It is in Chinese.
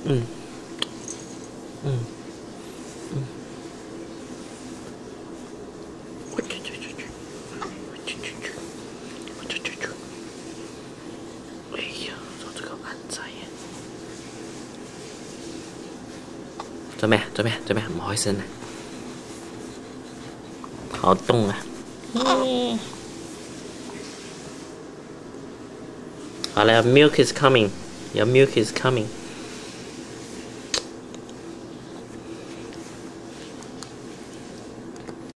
嗯嗯嗯。我去去去去，我去去去，我去去去。哎呀，做这个安仔啊！做咩？做咩？做咩？唔開心啊！好凍啊！好了 ，milk is coming，your milk is coming。